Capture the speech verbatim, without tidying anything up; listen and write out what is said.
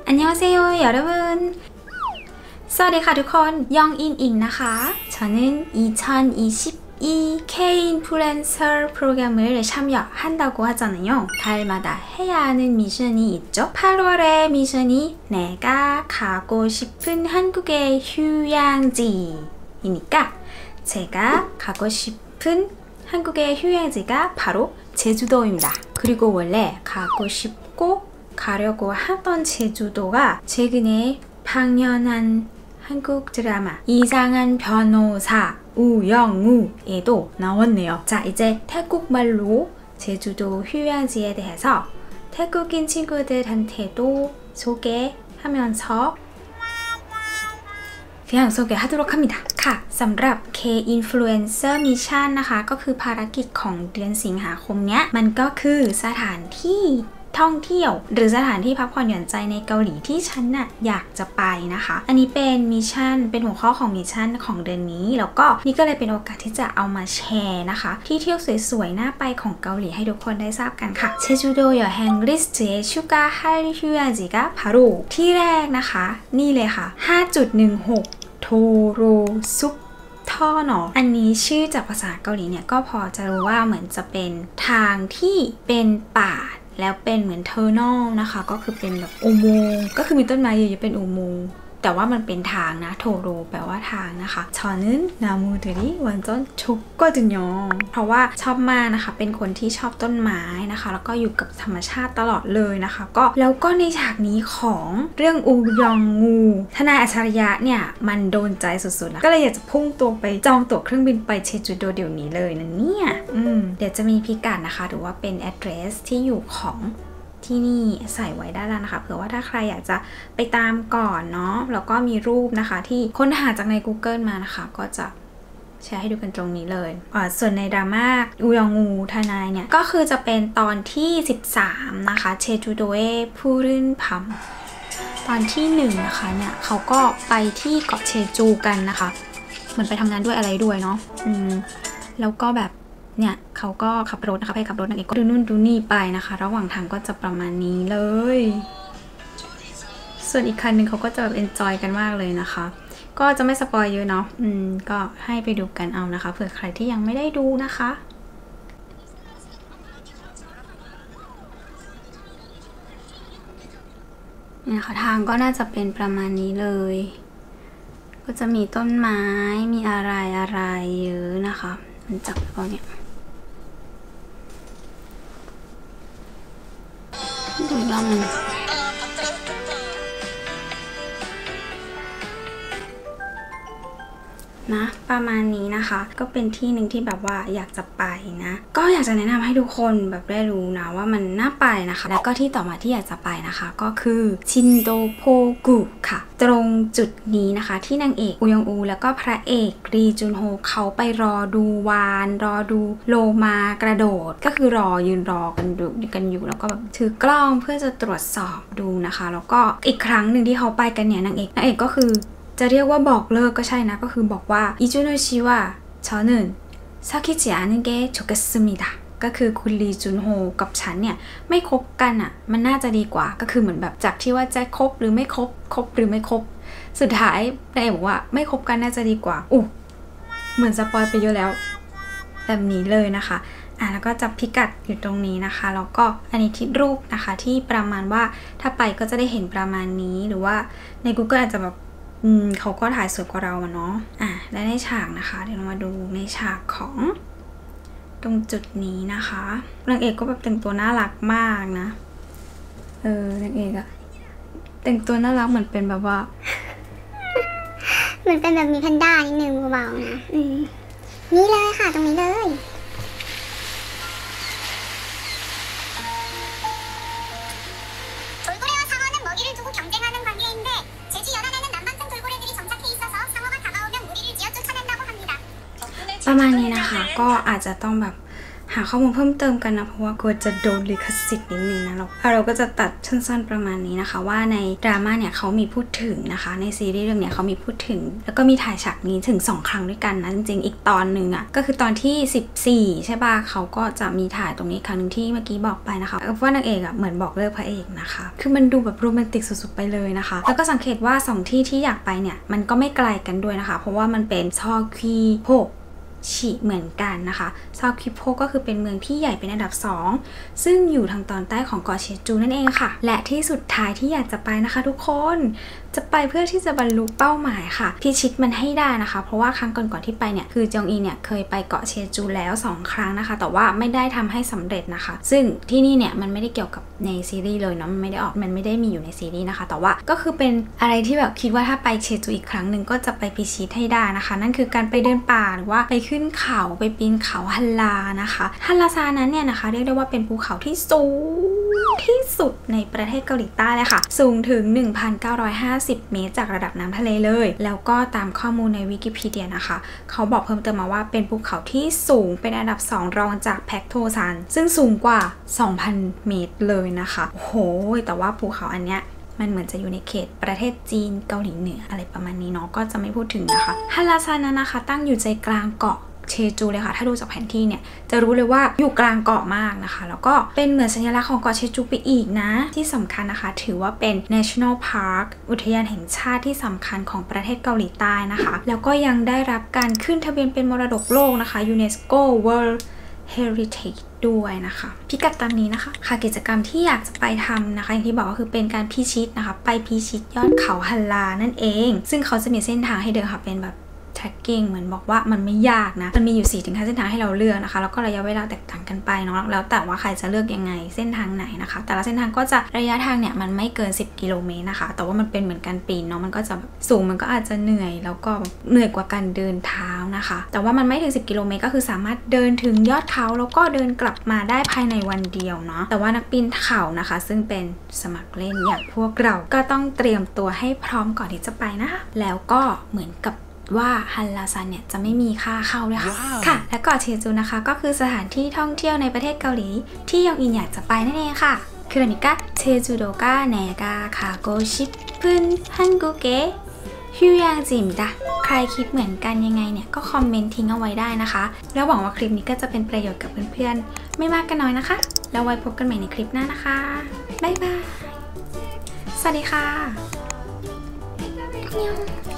อันยองเซโยยอรบุนสวัสดีค่ะทุกคนยองอินอิงนะคะ저는 이천이십이 K-인플루언서 프로그램을 참여한다고 하잖아요. 달마다 해야 하는 미션이 있죠. 팔월의 미션이 내가 가고 싶은 한국의 휴양지이니까 제가 가고 싶은 한국의 휴양지가 바로 제주도입니다. 그리고 원래 가고 싶고 가려고 하던 제주도가 최근에 방영한 한국 드라마 이상한 변호사 우영우에도 나왔네요. 자, 이제 태국말로 제주도 휴양지에 대해서 태국인 친구들한테도 소개하면서 그냥 소개하도록 합니다. ค่ะสำหรับ K-Influencer Mission นะคะก็คือภารกิจของเดือนสิงหาคมเนี้ยมันก็คือสถานที่ท่องเที่ยวหรือสถานที่พักผ่อนหย่อนใจในเกาหลีที่ฉันน่ะอยากจะไปนะคะอันนี้เป็นมิชชั่นเป็นหัวข้อของมิชชั่นของเดือนนี้แล้วก็นี่ก็เลยเป็นโอกาสที่จะเอามาแชร์นะคะที่เที่ยวสวยๆน่าไปของเกาหลีให้ทุกคนได้ทราบกันค่ะเชจูโดยอแฮงลิสต์에 추가할 휴양지가 바로ที่แรกนะคะนี่เลยค่ะ ห้าจุดหนึ่งหก โทโรซุปท่อเนาะอันนี้ชื่อจากภาษาเกาหลีเนี่ยก็พอจะรู้ว่าเหมือนจะเป็นทางที่เป็นป่าแล้วเป็นเหมือนเทอร์นอลนะคะก็คือเป็นแบบอุโมงค์ก็คือมีต้นไม้เยอะๆเป็นอุโมงค์แต่ว่ามันเป็นทางนะโทโรแปลว่าทางนะคะชอนึนนามูเดริวันจอนชุกก็จึงยองเพราะว่าชอบมากนะคะเป็นคนที่ชอบต้นไม้นะคะแล้วก็อยู่กับธรรมชาติตลอดเลยนะคะก็แล้วก็ในฉากนี้ของเรื่องอูยองงูทนายอัจฉริยะเนี่ยมันโดนใจสุดๆนะก็เลยอยากจะพุ่งตัวไปจองตั๋วเครื่องบินไปเชจูโดเดี๋ยวนี้เลยนะเนี่ยอืมเดี๋ยวจะมีพิกัดนะคะหรือว่าเป็น address ที่อยู่ของที่นี่ใส่ไว้ได้แล้วนะคะเผื่อว่าถ้าใครอยากจะไปตามก่อนเนาะแล้วก็มีรูปนะคะที่ค้นหาจากใน Google มานะคะก็จะแชร์ให้ดูกันตรงนี้เลยอ่าส่วนในดราม่าอูยองงูทนายเนี่ยก็คือจะเป็นตอนที่สิบสามนะคะเชจูโดเอพูรินพัมตอนที่หนึ่งนะคะเนี่ยเขาก็ไปที่เกาะเชจูกันนะคะเหมือนไปทำงานด้วยอะไรด้วยเนาะอืมแล้วก็แบบเนี่ยเขาก็ขับรถนะคะไปขับรถนางเอกก็ดูนู่นดูนี่ไปนะคะระหว่างทางก็จะประมาณนี้เลยส่วนอีกคันหนึ่งเขาก็จะแบบเอนจอยกันมากเลยนะคะก็จะไม่สปอยเยอะเนาะอืมก็ให้ไปดูกันเอานะคะเผื่อใครที่ยังไม่ได้ดูนะคะเนี่ยค่ะทางก็น่าจะเป็นประมาณนี้เลยก็จะมีต้นไม้มีอะไรอะไรเยอะนะคะมันจับแล้วเนี่ยดูอีกรอบนึงนะประมาณนี้นะคะก็เป็นที่หนึ่งที่แบบว่าอยากจะไปนะก็อยากจะแนะนำให้ทุกคนแบบได้รู้นะว่ามันน่าไปนะคะแล้วก็ที่ต่อมาที่อยากจะไปนะคะก็คือชินโดโพกุค่ะตรงจุดนี้นะคะที่นางเอกอูยองอูแล้วก็พระเอกรีจุนโฮเขาไปรอดูวานรอดูโลมากระโดดก็คือรอยืนรอกันดูกันอยู่แล้วก็แบบถือกล้องเพื่อจะตรวจสอบดูนะคะแล้วก็อีกครั้งหนึ่งที่เขาไปกันเนี่ยนางเอกนางเอกก็คือจะเรียกว่าบอกเลิกก็ใช่นะก็คือบอกว่าอิจุโนชิวะ저는 사귀지 않은 게 좋겠습니다ก็คือคุณลีจุนโฮกับฉันเนี่ยไม่คบกันอ่ะมันน่าจะดีกว่าก็คือเหมือนแบบจากที่ว่าจะคบหรือไม่คบคบหรือไม่คบสุดท้ายนายเอกบอกว่าไม่คบกันน่าจะดีกว่าอู้เหมือนสปอยไปเยอะแล้วแบบนี้เลยนะคะอ่ะแล้วก็จับพิกัดอยู่ตรงนี้นะคะแล้วก็อันนี้ที่รูปนะคะที่ประมาณว่าถ้าไปก็จะได้เห็นประมาณนี้หรือว่าใน Google อาจจะแบบอืมเขาก็ถ่ายสวยกว่าเราอะเนาะอ่ะและในฉากนะคะเดี๋ยวเรามาดูในฉากของตรงจุดนี้นะคะนางเอกก็แบบแต่งตัวน่ารักมากนะเออนางเอกอะแต่งตัวน่ารักเหมือนเป็นแบบว่าเหมือนเป็นแบบมีแพนด้านิดนึงเบาๆนะอืมนี่เลยค่ะตรงนี้เลยประมาณนี้นะคะก็อาจจะต้องแบบหาข้อมูลเพิ่มเติมกันนะเพราะว่ากลัวจะโดนลิขสิทธิ์นิดนึงนะเราเราก็จะตัดสั้นๆประมาณนี้นะคะว่าในดราม่าเนี่ยเขามีพูดถึงนะคะในซีรีส์เรื่องเนี้ยเขามีพูดถึงแล้วก็มีถ่ายฉากนี้ถึงสองครั้งด้วยกันนะจริงๆอีกตอนหนึ่งอ่ะก็คือตอนที่สิบสี่ใช่ป่ะเขาก็จะมีถ่ายตรงนี้ครั้งนึงที่เมื่อกี้บอกไปนะคะว่านางเอกอ่ะเหมือนบอกเลิกพระเอกนะคะคือมันดูแบบโรแมนติกสุดๆไปเลยนะคะแล้วก็สังเกตว่าสองที่ที่อยากไปเนี่ยมันก็ไม่ไกลกันด้วยนะคะเพราะว่ามันเป็นซอคีโพชิเหมือนกันนะคะซาคิโพก็คือเป็นเมืองที่ใหญ่เป็นอันดับสองซึ่งอยู่ทางตอนใต้ของเกาะเชจูนั่นเองค่ะและที่สุดท้ายที่อยากจะไปนะคะทุกคนจะไปเพื่อที่จะบรรลุเป้าหมายค่ะพิชิตมันให้ได้นะคะเพราะว่าครั้งก่อนๆที่ไปเนี่ยคือจองอีเนี่ยเคยไปเกาะเชจูแล้วสองครั้งนะคะแต่ว่าไม่ได้ทำให้สำเร็จนะคะซึ่งที่นี่เนี่ยมันไม่ได้เกี่ยวกับในซีรีส์เลยเนาะมันไม่ได้ออกมันไม่ได้มีอยู่ในซีรีส์นะคะแต่ว่าก็คือเป็นอะไรที่แบบคิดว่าถ้าไปเชจูอีกครั้งหนึ่งก็จะไปพิชิตให้ได้นะคะนั่นคือการไปเดินป่าหรือว่าไปขึ้นเขาไปปีนเขาฮันลานะคะฮันลาซานั้นเนี่ยนะคะเรียกได้ว่าเป็นภูเขาที่สูงที่สุดในประเทศเกาหลีใต้เลยค่ะสูงถึง หนึ่งพันเก้าร้อยห้าสิบ เมตรจากระดับน้ำทะเลเลยแล้วก็ตามข้อมูลในวิกิพีเดียนะคะเขาบอกเพิ่มเติมมาว่าเป็นภูเขาที่สูงเป็นอันดับสองรองจากแพคโทซันซึ่งสูงกว่า สองพัน เมตรเลยนะคะโอ้โหแต่ว่าภูเขาอันเนี้ยมันเหมือนจะอยู่ในเขตประเทศจีนเกาหลีเหนืออะไรประมาณนี้เนาะก็จะไม่พูดถึงนะคะฮันลาซานั้นนะคะตั้งอยู่ใจกลางเกาะเชจูเลยค่ะถ้าดูจากแผนที่เนี่ยจะรู้เลยว่าอยู่กลางเกาะมากนะคะแล้วก็เป็นเหมือนสัญลักษณ์ของเกาะเชจูไปอีกนะที่สำคัญนะคะถือว่าเป็น national park อุทยานแห่งชาติที่สำคัญของประเทศเกาหลีใต้นะคะแล้วก็ยังได้รับการขึ้นทะเบียนเป็นมรดกโลกนะคะ UNESCO World Heritage ด้วยนะคะพิกัดตามนี้นะคะค่ะกิจกรรมที่อยากจะไปทำนะคะอย่างที่บอกก็คือเป็นการพิชิตนะคะไปพิชิตยอดเขาฮันลานั่นเองซึ่งเขาจะมีเส้นทางให้เดินค่ะเป็นแบบtracking เหมือนบอกว่ามันไม่ยากนะมันมีอยู่ สี่ถึงห้า เส้นทางให้เราเลือกนะคะแล้วก็ระยะเวลาแตกต่างกันไปเนาะแล้วแต่ว่าใครจะเลือกยังไงเส้นทางไหนนะคะแต่ละเส้นทางก็จะระยะทางเนี่ยมันไม่เกินสิบกิโลเมตรนะคะแต่ว่ามันเป็นเหมือนการปีนเนาะมันก็จะสูงมันก็อาจจะเหนื่อยแล้วก็เหนื่อยกว่าการเดินเท้านะคะแต่ว่ามันไม่ถึงสิบกิโลเมตรก็คือสามารถเดินถึงยอดเขาแล้วก็เดินกลับมาได้ภายในวันเดียวเนาะแต่ว่านักปีนเขานะคะซึ่งเป็นสมัครเล่นอย่างพวกเราก็ต้องเตรียมตัวให้พร้อมก่อนที่จะไปนะคะแล้วก็เหมือนกับว่าฮันลาซันเนี่ยจะไม่มีค่าเข้าด้วยค่ะ wow. ค่ะและเกาะเชจูนะคะก็คือสถานที่ท่องเที่ยวในประเทศเกาหลีที่ยองอินอยากจะไปนั่นเองค่ะ그러니까 제주도가 내가 가고 싶은 한국의 휴양지입니다ใครคิดเหมือนกันยังไงเนี่ยก็คอมเมนต์ทิ้งเอาไว้ได้นะคะแล้วหวังว่าคลิปนี้ก็จะเป็นประโยชน์กับเพื่อนๆไม่มากก็น้อยนะคะแล้วไว้พบกันใหม่ในคลิปหน้านะคะบ๊ายบายสวัสดีค่ะ